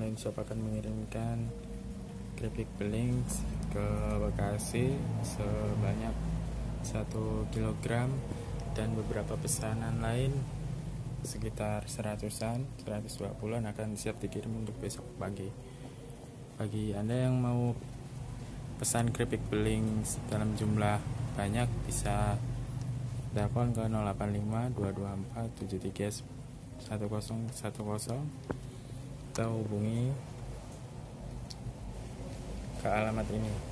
Inshop akan mengirimkan keripik beling ke Bekasi sebanyak 1 kilogram dan beberapa pesanan lain sekitar 120-an akan siap dikirim untuk besok pagi. Bagi Anda yang mau pesan keripik beling dalam jumlah banyak bisa telepon ke 085 224 73 1010 atau hubungi ke alamat ini.